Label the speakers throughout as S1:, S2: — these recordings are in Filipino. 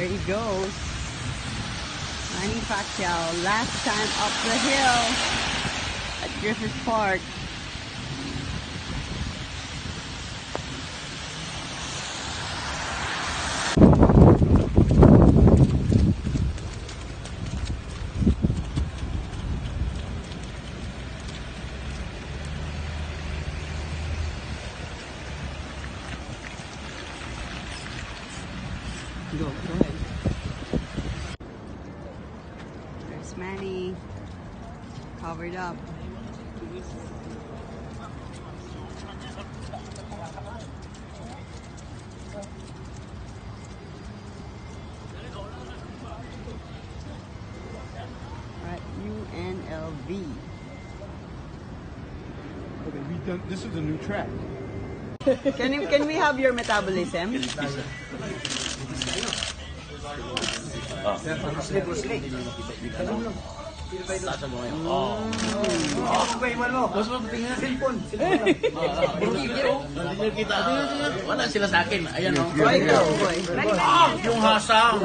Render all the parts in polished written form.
S1: There he goes. Manny Pacquiao, last time up the hill at Griffith Park. Go ahead. There's Manny, covered up. At UNLV.
S2: Okay, this is a new track.
S1: Can we have your metabolism?
S3: Mas mabuting na cellphone. Hindi kita. Wala sila sa akin. Ayan o. Yung hasang.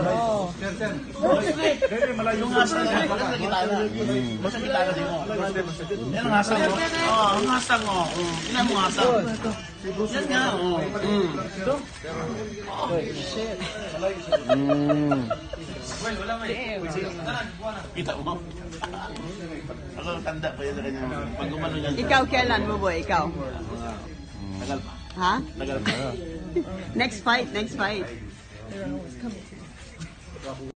S3: Yung hasang. Basta kita kasi mo. Yan ang hasang mo. Ang hasang mo. Yan ang hasang. Yan nga o.
S1: Shit.
S3: Kita mo. Ako tanda pa yan sa kanya. Pag gumano yan.
S1: Ikaw kailan mo boy? Ikaw?
S3: Tagal pa.
S1: Ha?
S3: Tagal pa.
S1: Next fight, next fight.